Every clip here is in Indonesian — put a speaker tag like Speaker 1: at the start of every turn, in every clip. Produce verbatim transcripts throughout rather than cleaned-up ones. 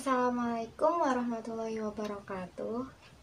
Speaker 1: Assalamualaikum warahmatullahi wabarakatuh.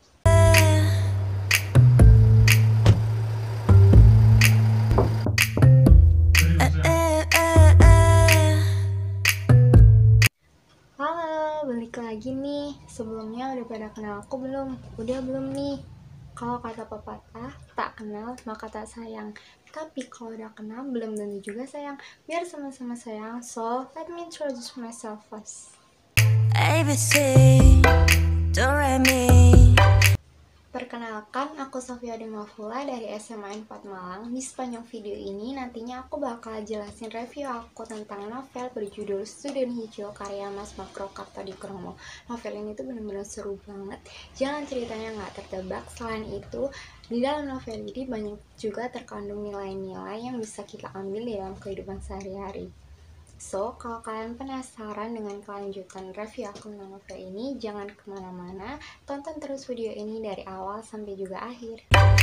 Speaker 1: Halo, balik lagi nih. Sebelumnya udah pada kenal aku belum? Udah belum nih? Kalau kata pepatah, tak kenal maka tak sayang. Tapi kalau udah kenal, belum tentu juga sayang. Biar sama-sama sayang, so let me introduce myself first.
Speaker 2: A B C, do re mi.
Speaker 1: Perkenalkan, aku Sofia Dimafula dari S M A empat Malang. Di sepanjang video ini nantinya aku bakal jelasin review aku tentang novel berjudul Student Hijau karya Mas Makro Kartodikromo. Novel ini tuh bener-bener seru banget. Jangan ceritanya nggak tertebak. Selain itu, di dalam novel ini banyak juga terkandung nilai-nilai yang bisa kita ambil dalam kehidupan sehari-hari. So, kalau kalian penasaran dengan kelanjutan review aku tentang novel ini, jangan kemana-mana, tonton terus video ini dari awal sampai juga akhir.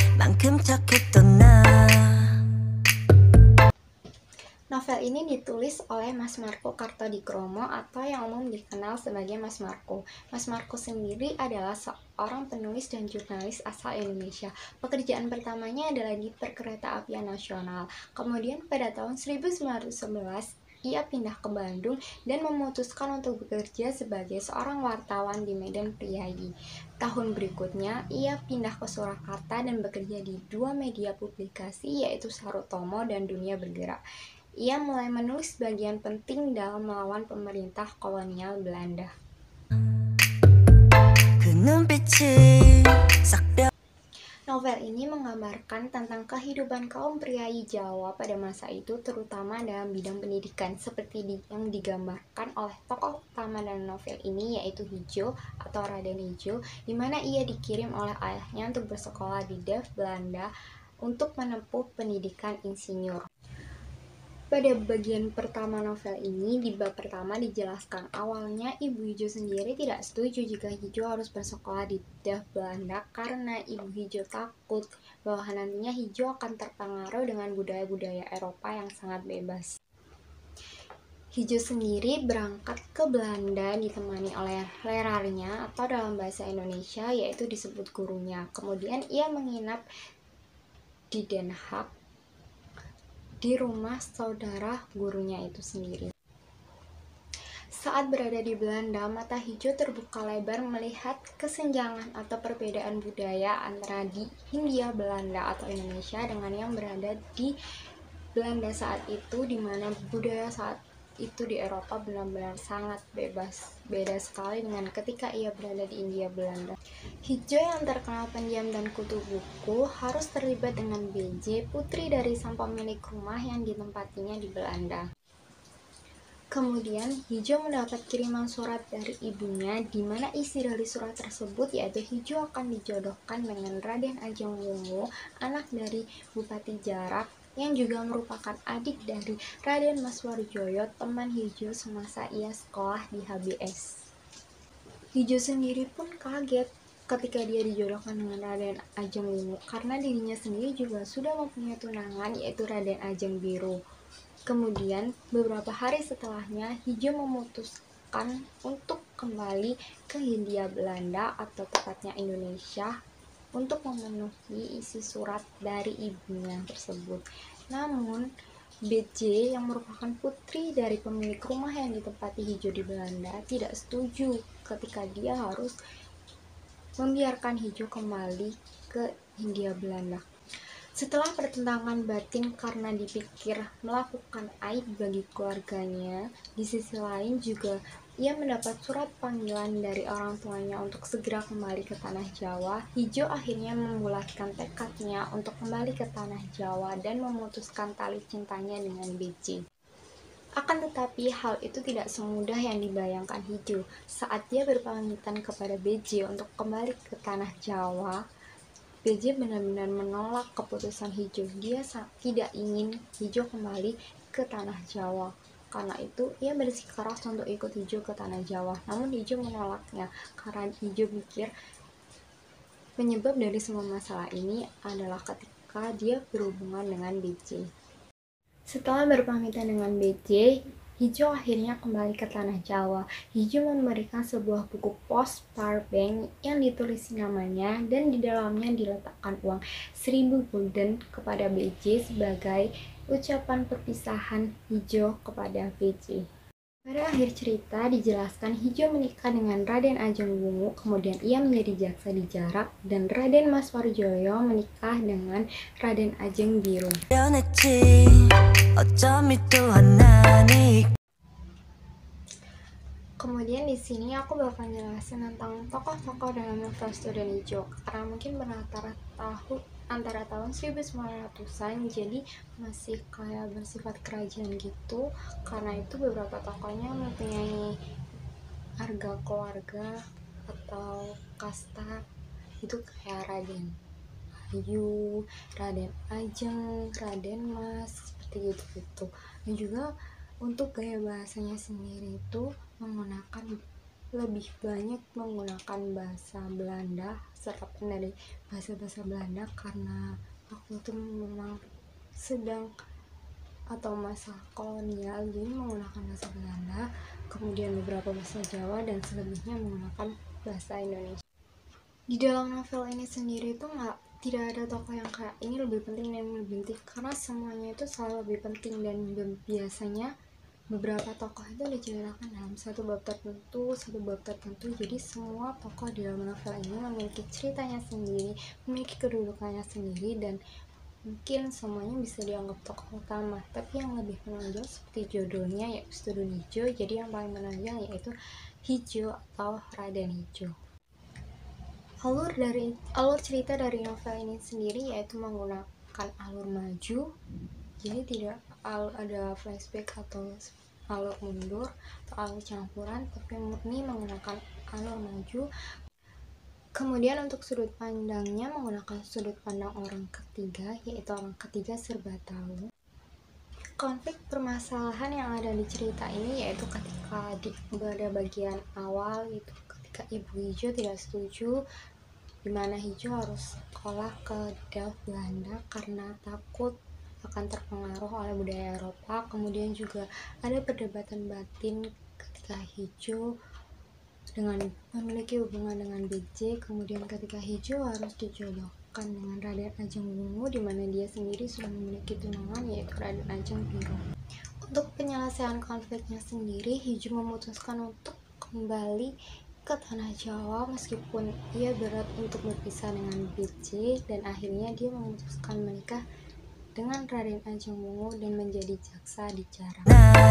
Speaker 1: Novel ini ditulis oleh Mas Marco Kartodikromo atau yang umum dikenal sebagai Mas Marco. Mas Marco sendiri adalah seorang penulis dan jurnalis asal Indonesia. Pekerjaan pertamanya adalah di Perkeretaapian Nasional. Kemudian pada tahun seribu sembilan ratus sebelas, ia pindah ke Bandung dan memutuskan untuk bekerja sebagai seorang wartawan di Medan Priayi. Tahun berikutnya, ia pindah ke Surakarta dan bekerja di dua media publikasi yaitu Sarutomo dan Dunia Bergerak. Ia mulai menulis bagian penting dalam melawan pemerintah kolonial Belanda. Novel ini menggambarkan tentang kehidupan kaum priayi Jawa pada masa itu, terutama dalam bidang pendidikan, seperti di, yang digambarkan oleh tokoh utama dalam novel ini, yaitu Hijo atau Raden Hijo, di mana ia dikirim oleh ayahnya untuk bersekolah di Delft, Belanda, untuk menempuh pendidikan insinyur. Pada bagian pertama novel ini, di bab pertama dijelaskan awalnya Ibu Hijo sendiri tidak setuju jika Hijo harus bersekolah di Delft, Belanda karena Ibu Hijo takut bahwa nantinya Hijo akan terpengaruh dengan budaya-budaya Eropa yang sangat bebas. Hijo sendiri berangkat ke Belanda ditemani oleh lerarnya atau dalam bahasa Indonesia yaitu disebut gurunya. Kemudian ia menginap di Den Haag di rumah saudara gurunya itu sendiri. Saat berada di Belanda, mata Hijo terbuka lebar melihat kesenjangan atau perbedaan budaya antara di Hindia Belanda atau Indonesia dengan yang berada di Belanda saat itu, di mana budaya saat itu di Eropa benar-benar sangat bebas, beda sekali dengan ketika ia berada di Hindia Belanda. Hijo yang terkenal pendiam dan kutu buku harus terlibat dengan B J, putri dari sang pemilik rumah yang ditempatinya di Belanda. Kemudian Hijo mendapat kiriman surat dari ibunya, di mana isi dari surat tersebut yaitu Hijo akan dijodohkan dengan Raden Ajeng Wungu, anak dari Bupati Jarak, yang juga merupakan adik dari Raden Maswarjoyo, teman Hijo semasa ia sekolah di H B S. Hijo sendiri pun kaget ketika dia dijodohkan dengan Raden Ajeng Wungu, karena dirinya sendiri juga sudah mempunyai tunangan yaitu Raden Ajeng Biru. Kemudian beberapa hari setelahnya Hijo memutuskan untuk kembali ke Hindia Belanda atau tepatnya Indonesia untuk memenuhi isi surat dari ibunya tersebut. Namun B J yang merupakan putri dari pemilik rumah yang ditempati Hijo di Belanda tidak setuju ketika dia harus membiarkan Hijo kembali ke Hindia Belanda. Setelah pertentangan batin karena dipikir melakukan aib bagi keluarganya, di sisi lain juga ia mendapat surat panggilan dari orang tuanya untuk segera kembali ke tanah Jawa. Hijo akhirnya membulatkan tekadnya untuk kembali ke tanah Jawa dan memutuskan tali cintanya dengan B J. Akan tetapi hal itu tidak semudah yang dibayangkan Hijo. Saat dia berpamitan kepada B J untuk kembali ke tanah Jawa, B J benar-benar menolak keputusan Hijo. Dia tidak ingin Hijo kembali ke tanah Jawa. Karena itu, ia bersikeras untuk ikut Hijo ke tanah Jawa. Namun Hijo menolaknya karena Hijo pikir penyebab dari semua masalah ini adalah ketika dia berhubungan dengan B J. Setelah berpamitan dengan B J, Hijo akhirnya kembali ke tanah Jawa. Hijo memberikan sebuah buku pos powerbank yang ditulis namanya dan di dalamnya diletakkan uang seribu gulden kepada B J sebagai ucapan perpisahan Hijo kepada B J. Pada akhir cerita dijelaskan Hijo menikah dengan Raden Ajeng Wungu, kemudian ia menjadi jaksa di Jarak, dan Raden Mas Warjoyo menikah dengan Raden Ajeng Biru. Kemudian di sini aku bakal jelasin tentang tokoh-tokoh dalam novel Student Ijo, karena mungkin berlatar tahun antara tahun seribu sembilan ratusan, jadi masih kayak bersifat kerajaan gitu. Karena itu beberapa tokohnya mempunyai harga keluarga atau kasta, itu kayak Raden Ayu, Raden Ajeng, Raden Mas, seperti gitu-gitu. Dan juga untuk gaya bahasanya sendiri itu menggunakan lebih banyak menggunakan bahasa Belanda, serapan dari bahasa-bahasa Belanda, karena waktu itu memang sedang atau masa kolonial, jadi menggunakan bahasa Belanda, kemudian beberapa bahasa Jawa, dan selebihnya menggunakan bahasa Indonesia. Di dalam novel ini sendiri itu nggak tidak ada tokoh yang kayak ini lebih penting dan lebih penting, karena semuanya itu selalu lebih penting, dan biasanya beberapa tokoh itu diceritakan dalam satu bab tertentu, satu bab tertentu. Jadi semua tokoh di dalam novel ini memiliki ceritanya sendiri, memiliki kedudukannya sendiri, dan mungkin semuanya bisa dianggap tokoh utama. Tapi yang lebih menonjol seperti judulnya yaitu Student Ijo, jadi yang paling menonjol yaitu Hijo atau Raden Hijo. Alur dari alur cerita dari novel ini sendiri yaitu menggunakan alur maju, jadi tidak ada flashback atau alur mundur atau alur campuran, tapi murni menggunakan alur maju. Kemudian untuk sudut pandangnya menggunakan sudut pandang orang ketiga, yaitu orang ketiga serba tahu. Konflik permasalahan yang ada di cerita ini yaitu ketika di pada bagian awal itu ketika Ibu Hijo tidak setuju dimana Hijo harus sekolah ke Delft Belanda karena takut akan terpengaruh oleh budaya Eropa. Kemudian juga ada perdebatan batin ketika Hijo dengan memiliki hubungan dengan B J, kemudian ketika Hijo harus dijodohkan dengan Raden Ajeng Wungu, di mana dia sendiri sudah memiliki tunangan yaitu Raden Ajeng Biru. Untuk penyelesaian konfliknya sendiri, Hijo memutuskan untuk kembali ke tanah Jawa meskipun ia berat untuk berpisah dengan B J, dan akhirnya dia memutuskan menikah dengan Raden Ajeng Wungu dan menjadi jaksa di Jarak.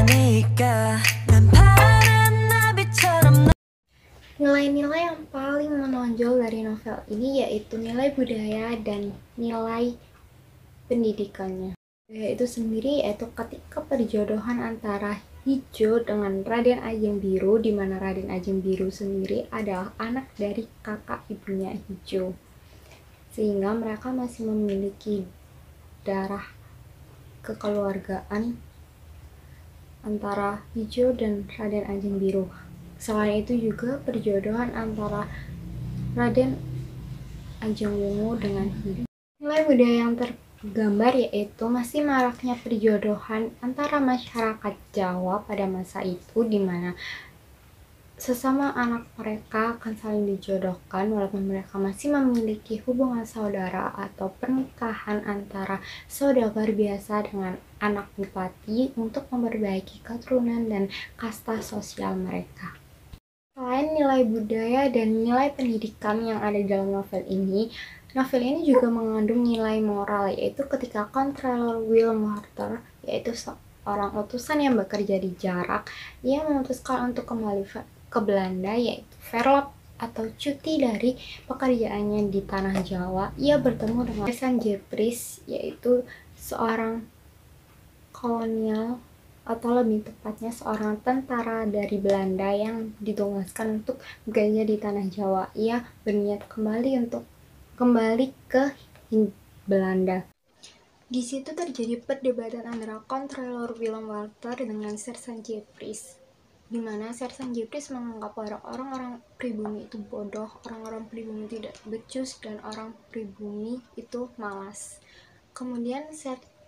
Speaker 1: Nilai-nilai yang paling menonjol dari novel ini yaitu nilai budaya dan nilai pendidikannya. Budaya itu sendiri yaitu ketika perjodohan antara Hijo dengan Raden Ajeng Biru, di mana Raden Ajeng Biru sendiri adalah anak dari kakak ibunya Hijo, sehingga mereka masih memiliki darah kekeluargaan antara Hijo dan Raden Ajeng Biru. Selain itu juga perjodohan antara Raden Ajeng Wungu dengan Hijo. Nilai budaya yang tergambar yaitu masih maraknya perjodohan antara masyarakat Jawa pada masa itu, di mana sesama anak mereka akan saling dijodohkan walaupun mereka masih memiliki hubungan saudara atau pernikahan antara saudagar biasa dengan anak bupati untuk memperbaiki keturunan dan kasta sosial mereka. Selain nilai budaya dan nilai pendidikan yang ada dalam novel ini, novel ini juga mengandung nilai moral, yaitu ketika Controller Willem Warter, yaitu seorang utusan yang bekerja di Jarak, ia memutuskan untuk kembali ke Belanda, yaitu verlof atau cuti dari pekerjaannya di tanah Jawa. Ia bertemu dengan Sersan Jepris, yaitu seorang kolonial atau lebih tepatnya seorang tentara dari Belanda yang ditugaskan untuk bekerja di tanah Jawa. Ia berniat kembali untuk kembali ke Belanda. Di situ terjadi perdebatan antara Controller Willem Warter dengan Sersan Jepris, di mana Sersan Jepris menganggap orang-orang pribumi itu bodoh, orang-orang pribumi tidak becus, dan orang pribumi itu malas. Kemudian Ser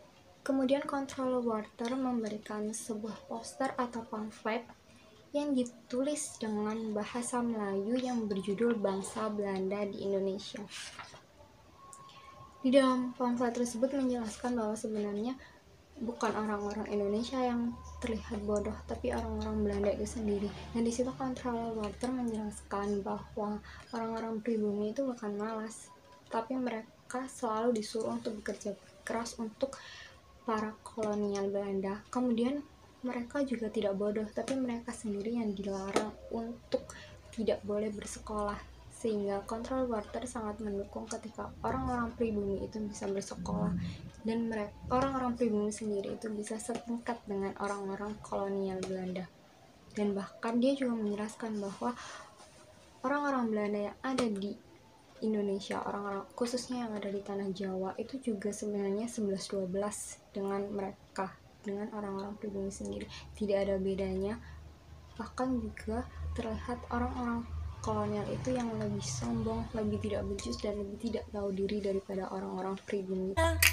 Speaker 1: Kemudian Control Water memberikan sebuah poster atau pamflet yang ditulis dengan bahasa Melayu yang berjudul Bangsa Belanda di Indonesia. Di dalam pamflet tersebut menjelaskan bahwa sebenarnya bukan orang-orang Indonesia yang terlihat bodoh, tapi orang-orang Belanda itu sendiri. Dan di situ Control Water menjelaskan bahwa orang-orang pribumi itu bukan malas, tapi mereka selalu disuruh untuk bekerja keras untuk para kolonial Belanda. Kemudian mereka juga tidak bodoh, tapi mereka sendiri yang dilarang untuk tidak boleh bersekolah, sehingga Control Water sangat mendukung ketika orang-orang pribumi itu bisa bersekolah dan mereka orang-orang pribumi sendiri itu bisa setingkat dengan orang-orang kolonial Belanda. Dan bahkan dia juga menjelaskan bahwa orang-orang Belanda yang ada di Indonesia, orang-orang khususnya yang ada di tanah Jawa, itu juga sebenarnya sebelas dua belas dengan mereka, dengan orang-orang pribumi sendiri. Tidak ada bedanya. Bahkan juga terlihat orang-orang kolonial itu yang lebih sombong, lebih tidak becus, dan lebih tidak tahu diri daripada orang-orang pribumi.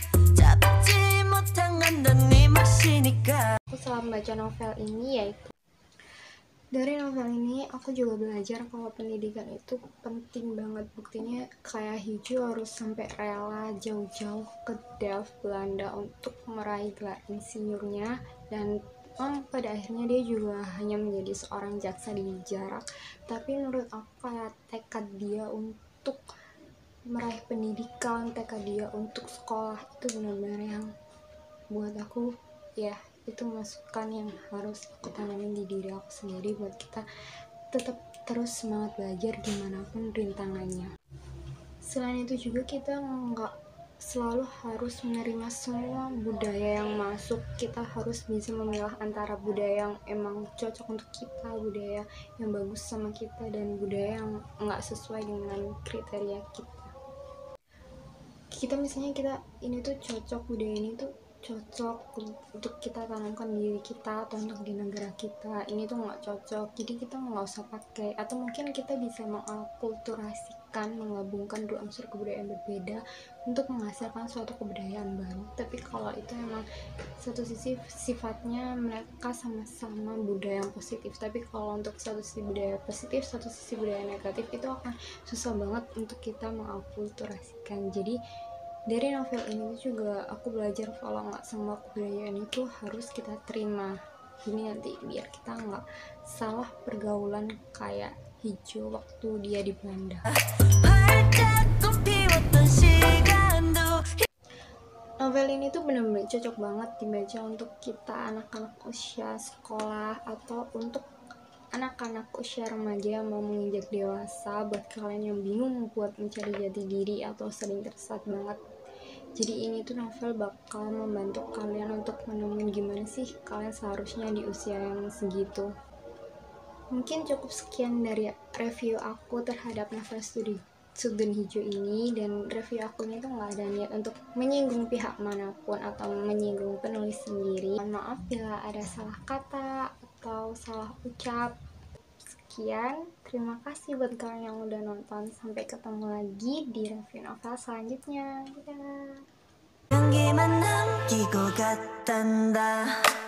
Speaker 1: Aku selama membaca novel ini, yaitu dari novel ini aku juga belajar kalau pendidikan itu penting banget. Buktinya kayak Hijau harus sampai rela jauh-jauh ke Delft, Belanda untuk meraih gelar insinyurnya, dan um, pada akhirnya dia juga hanya menjadi seorang jaksa di jarak. Tapi menurut aku kayak tekad dia untuk meraih pendidikan, tekad dia untuk sekolah itu benar-benar yang buat aku, ya itu masukan yang harus aku tanamin di diri aku sendiri buat kita tetap terus semangat belajar dimanapun rintangannya. Selain itu juga kita nggak selalu harus menerima semua budaya yang masuk. Kita harus bisa memilah antara budaya yang emang cocok untuk kita, budaya yang bagus sama kita, dan budaya yang nggak sesuai dengan kriteria kita. Kita misalnya kita ini tuh cocok, budaya ini tuh cocok untuk kita tanamkan di diri kita atau untuk di negara kita, ini tuh nggak cocok, jadi kita nggak usah pakai. Atau mungkin kita bisa mengakulturasikan, menggabungkan dua unsur kebudayaan berbeda untuk menghasilkan suatu kebudayaan baru. Tapi kalau itu memang satu sisi sifatnya mereka sama-sama budaya yang positif, tapi kalau untuk satu sisi budaya positif, satu sisi budaya negatif, itu akan susah banget untuk kita mengakulturasikan. Jadi dari novel ini juga aku belajar kalau nggak semua kebudayaan itu harus kita terima. Ini nanti biar kita nggak salah pergaulan kayak Hijau waktu dia di Belanda. Novel ini tuh benar-benar cocok banget dibaca untuk kita anak-anak usia sekolah atau untuk anak-anak usia remaja yang mau menginjak dewasa. Buat kalian yang bingung buat mencari jati diri atau sering tersesat banget, jadi ini tuh novel bakal membantu kalian untuk menemuin gimana sih kalian seharusnya di usia yang segitu. Mungkin cukup sekian dari review aku terhadap novel studi Sudden Hijau ini, dan review aku ini tuh nggak ada niat untuk menyinggung pihak manapun atau menyinggung penulis sendiri. Mohon maaf bila ada salah kata atau salah ucap. Sekian, terima kasih buat kalian yang udah nonton. Sampai ketemu lagi di review novel selanjutnya. Dadah.